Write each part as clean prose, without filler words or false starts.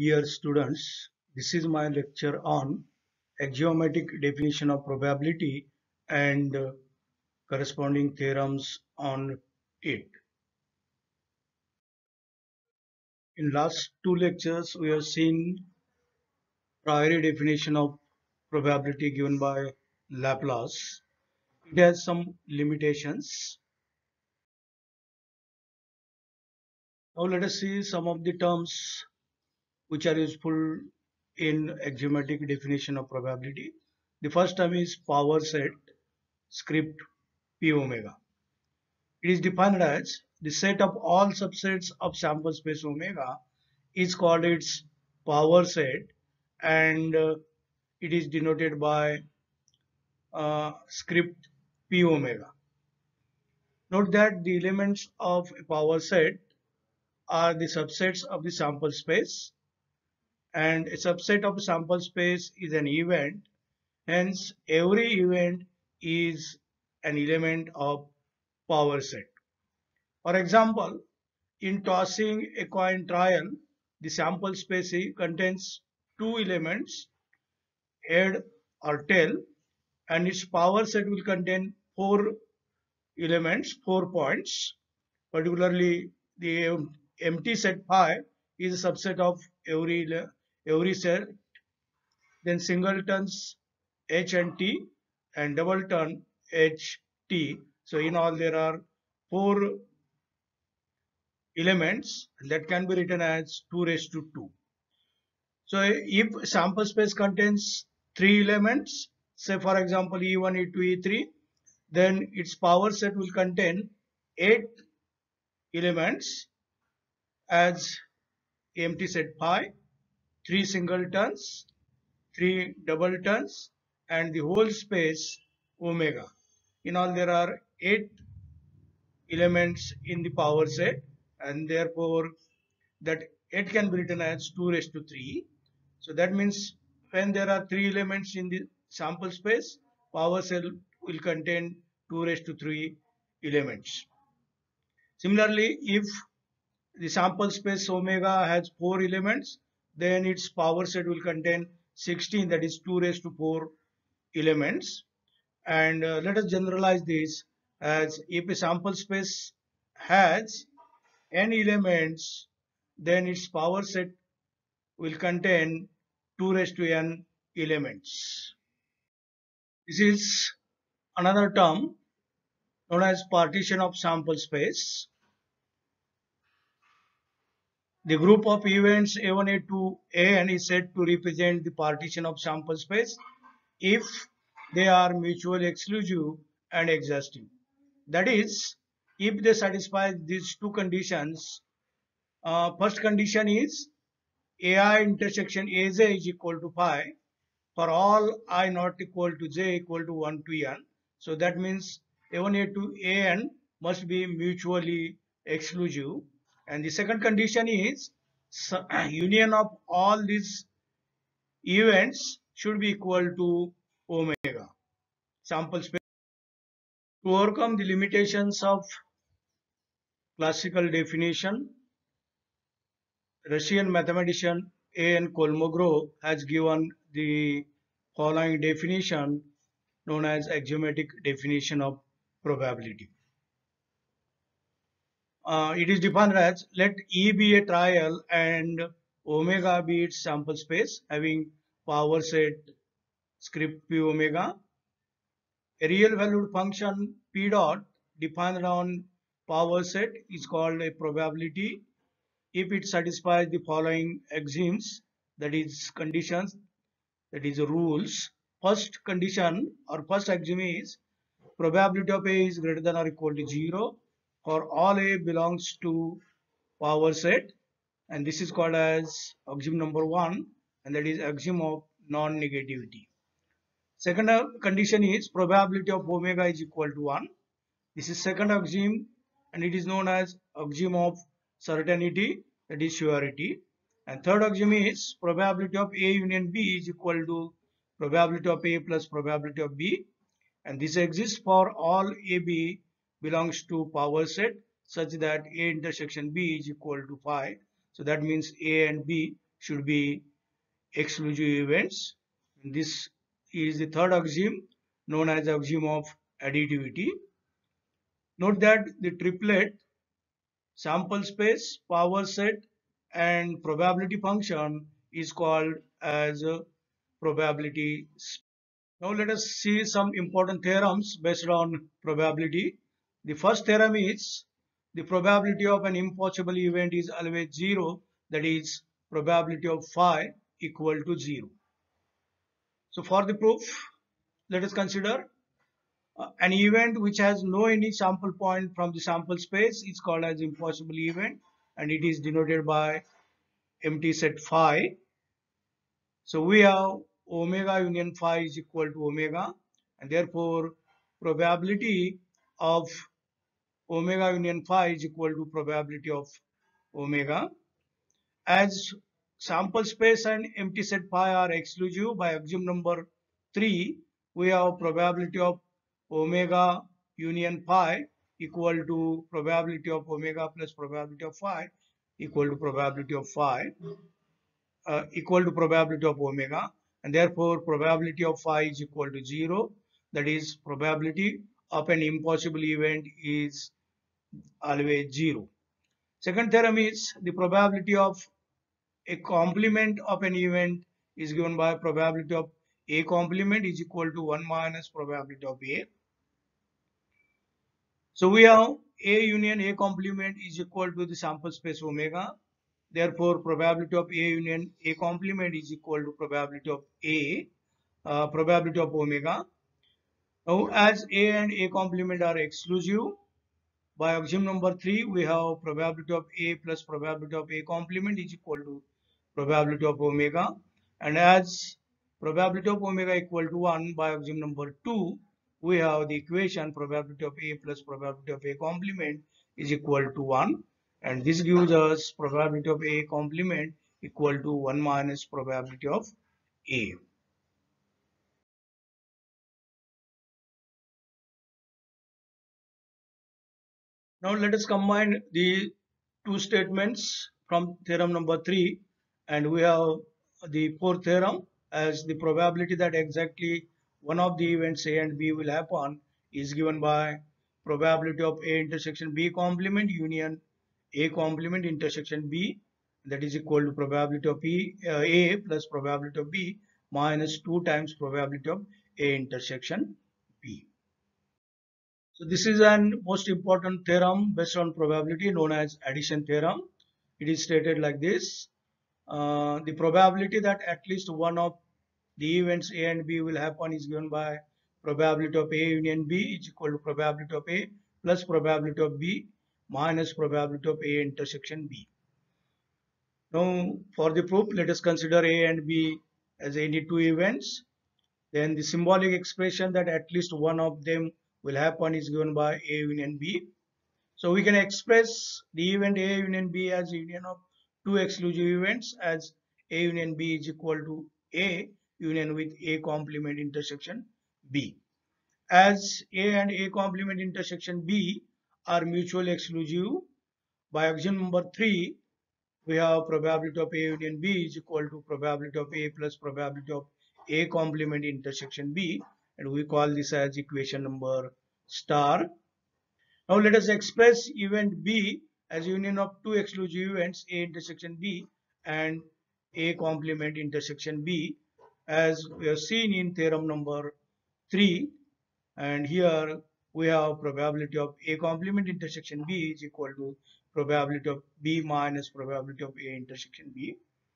Dear students, this is my lecture on axiomatic definition of probability and corresponding theorems on it. In last two lectures, we have seen priori definition of probability given by Laplace. It has some limitations. Now let us see some of the terms which are useful in axiomatic definition of probability. The first term is power set, script p omega. It is defined as the set of all subsets of sample space omega is called its power set, and it is denoted by script p omega. Note that the elements of a power set are the subsets of the sample space, and a subset of sample space is an event. Hence, every event is an element of power set. For example, in tossing a coin trial, the sample space contains two elements, head or tail, and its power set will contain four elements, 4 points. Particularly, the empty set phi is a subset of every set. Then singletons H and T and doubleton H T. So in all there are four elements that can be written as 2 raised to 2. So if sample space contains three elements, say for example E1, E2, E3, then its power set will contain 8 elements as empty set phi, 3 singletons, 3 doubletons, and the whole space omega. In all there are 8 elements in the power set, and therefore that 8 can be written as 2 raised to 3. So that means when there are 3 elements in the sample space, power cell will contain 2 raised to 3 elements. Similarly, if the sample space omega has 4 elements, then its power set will contain 16, that is 2 raised to 4 elements. And let us generalize this as if a sample space has n elements, then its power set will contain 2 raised to n elements. This is another term known as partition of sample space. The group of events A1, A2, An is said to represent the partition of sample space if they are mutually exclusive and exhaustive. That is, if they satisfy these two conditions. First condition is AI intersection AJ is equal to phi for all I not equal to j equal to 1 to n. So that means A1, A2, An must be mutually exclusive. And the second condition is union of all these events should be equal to omega. Sample space. To overcome the limitations of classical definition, Russian mathematician A.N. Kolmogorov has given the following definition known as axiomatic definition of probability. It is defined as let E be a trial and omega be its sample space having power set script p omega. A real valued function p dot defined on power set is called a probability if it satisfies the following axioms, that is conditions, that is rules. First condition or first axiom is probability of A is greater than or equal to 0 for all A belongs to power set, and this is called as axiom number 1, and that is axiom of non-negativity. Second condition is probability of omega is equal to 1. This is second axiom, and it is known as axiom of certainty, that is surety. And third axiom is probability of A union B is equal to probability of A plus probability of B, and this exists for all AB belongs to power set such that A intersection B is equal to phi. So that means A and B should be exclusive events. This is the third axiom known as axiom of additivity. Note that the triplet sample space, power set, and probability function is called as a probability space. Now let us see some important theorems based on probability. The first theorem is the probability of an impossible event is always zero, that is probability of phi equal to 0. So for the proof, let us consider an event which has no any sample point from the sample space is called as impossible event, and it is denoted by empty set phi. So we have omega union phi is equal to omega, and therefore probability of omega union phi is equal to probability of omega. As sample space and empty set phi are exclusive, by axiom number 3, we have probability of omega union phi equal to probability of omega plus probability of phi equal to probability of phi equal to probability of omega, and therefore probability of phi is equal to 0. That is, probability of an impossible event is always 0. Second theorem is the probability of a complement of an event is given by probability of A complement is equal to 1 minus probability of A. So we have A union A complement is equal to the sample space omega. Therefore, probability of A union A complement is equal to probability of A, probability of omega. Now, as A and A complement are exclusive, by axiom number 3, we have probability of A plus probability of A complement is equal to probability of omega. And as probability of omega equal to 1, by axiom number 2, we have the equation probability of A plus probability of A complement is equal to 1. And this gives us probability of A complement equal to 1 minus probability of A. Now let us combine the two statements from theorem number 3, and we have the fourth theorem as the probability that exactly one of the events A and B will happen is given by probability of A intersection B complement union A complement intersection B, that is equal to probability of A plus probability of B minus 2 times probability of A intersection B. So this is an most important theorem based on probability known as addition theorem. It is stated like this. The probability that at least one of the events A and B will happen is given by probability of A union B is equal to probability of A plus probability of B minus probability of A intersection B. Now for the proof, let us consider A and B as any two events. Then the symbolic expression that at least one of them will happen is given by A union B. So we can express the event A union B as union of two exclusive events as A union B is equal to A union with A complement intersection B. As A and A complement intersection B are mutually exclusive, by axiom number 3, we have probability of A union B is equal to probability of A plus probability of A complement intersection B, and we call this as equation number star. Now let us express event B as union of two exclusive events A intersection B and A complement intersection B, as we have seen in theorem number 3, and here we have probability of A complement intersection B is equal to probability of B minus probability of A intersection B.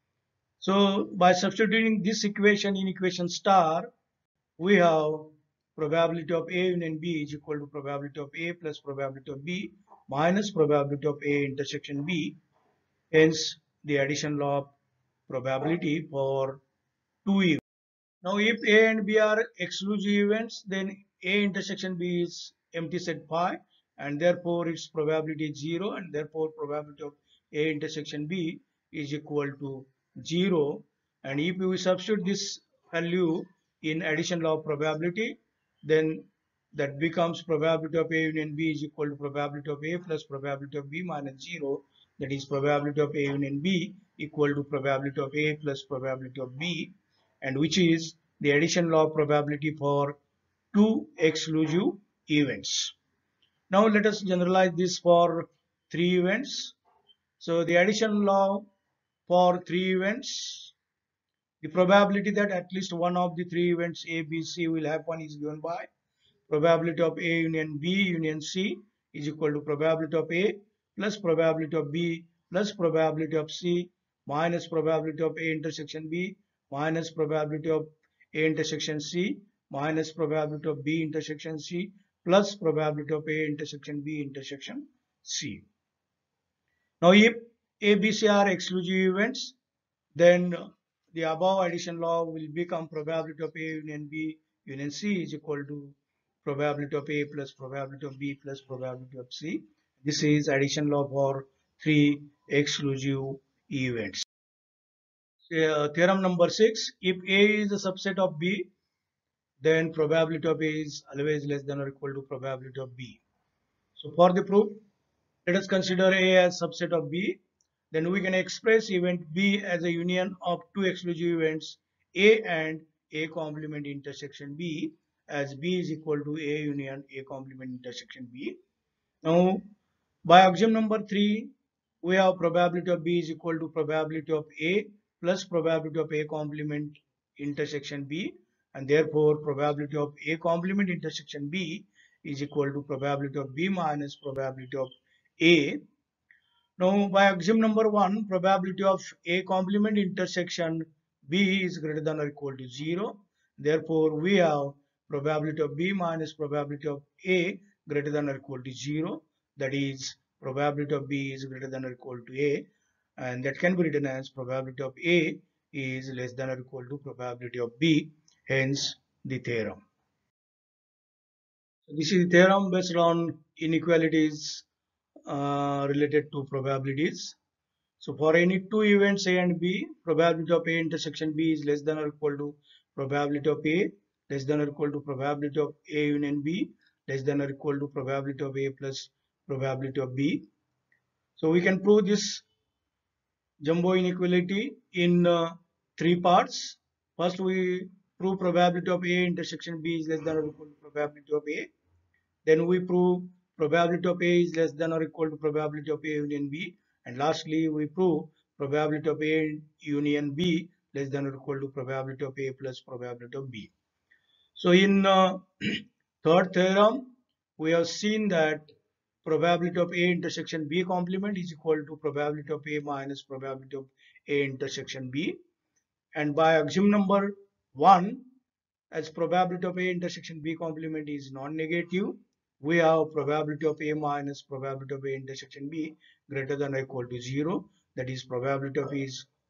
So by substituting this equation in equation star, we have probability of A union B is equal to probability of A plus probability of B minus probability of A intersection B. Hence the addition law of probability for two events. Now if A and B are exclusive events, then A intersection B is empty set phi, and therefore its probability is 0, and therefore probability of A intersection B is equal to 0. And if we substitute this value in addition law of probability, then that becomes probability of A union B is equal to probability of A plus probability of B minus 0. that is probability of A union B equal to probability of A plus probability of B, and which is the addition law of probability for two exclusive events. Now let us generalize this for three events. So the addition law for three events, the probability that at least one of the three events A, B, C will happen is given by probability of A union B union C is equal to probability of A plus probability of B plus probability of C minus probability of A intersection B minus probability of A intersection C minus probability of B intersection C plus probability of A intersection B intersection C. Now if A, B, C are exclusive events, then the above addition law will become probability of A union B union C is equal to probability of A plus probability of B plus probability of C. This is addition law for three exclusive events. Theorem number 6, if A is a subset of B, then probability of A is always less than or equal to probability of B. So for the proof, let us consider A as subset of B. Then we can express event B as a union of two exclusive events A and A complement intersection B, as B is equal to A union A complement intersection B. Now by axiom number 3, we have probability of B is equal to probability of A plus probability of A complement intersection B, and therefore probability of A complement intersection B is equal to probability of B minus probability of A. Now by axiom number 1, probability of A complement intersection B is greater than or equal to 0. Therefore we have probability of B minus probability of A greater than or equal to 0. That is probability of B is greater than or equal to A, and that can be written as probability of A is less than or equal to probability of B, hence the theorem. So this is the theorem based on inequalities related to probabilities. So for any two events A and B, probability of A intersection B is less than or equal to probability of A less than or equal to probability of A union B less than or equal to probability of A plus probability of B. So we can prove this jumbo inequality in three parts. First we prove probability of A intersection B is less than or equal to probability of A. Then we prove probability of A is less than or equal to probability of A union B. And lastly, we prove probability of A union B less than or equal to probability of A plus probability of B. So in third theorem, we have seen that probability of A intersection B complement is equal to probability of A minus probability of A intersection B. And by axiom number 1, as probability of A intersection B complement is non-negative, we have probability of A minus probability of A intersection B greater than or equal to 0. That is probability of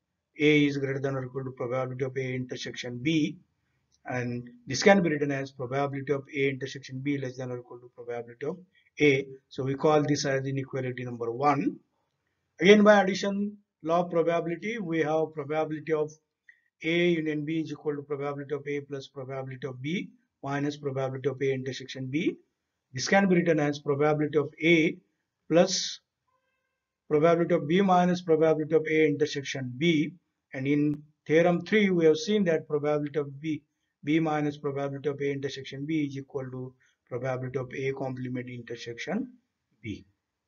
A is greater than or equal to probability of A intersection B, and this can be written as probability of A intersection B less than or equal to probability of A. So we call this as inequality number 1. Again by addition law of probability, we have probability of A union B is equal to probability of A plus probability of B minus probability of A intersection B. This can be written as probability of A plus probability of B minus probability of A intersection B. And in theorem 3, we have seen that probability of B minus probability of A intersection B is equal to probability of A complement intersection B.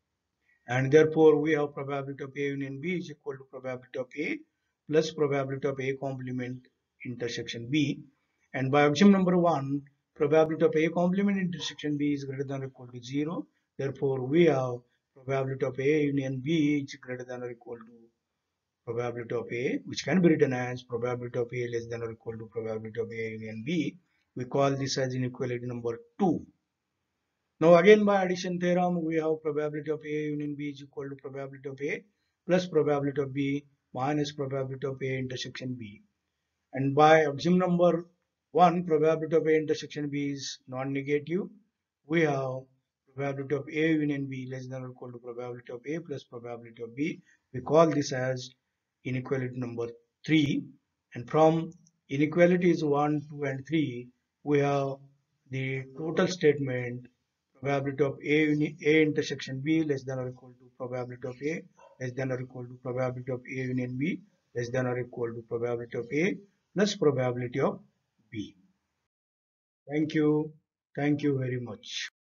And therefore, we have probability of A union B is equal to probability of A plus probability of A complement intersection B. And by axiom number 1, probability of A complement intersection B is greater than or equal to 0. Therefore, we have probability of A union B is greater than or equal to probability of A, which can be written as probability of A less than or equal to probability of A union B. We call this as inequality number 2. Now again by addition theorem, we have probability of A union B is equal to probability of A plus probability of B minus probability of A intersection B. And by axiom number 1, probability of A intersection B is non-negative. We have probability of A union B less than or equal to probability of A plus probability of B. We call this as inequality number 3. And from inequalities 1, 2 and 3, we have the total statement probability of A intersection B less than or equal to probability of A less than or equal to probability of A union B less than or equal to probability of A plus probability of B. Thank you. Thank you very much.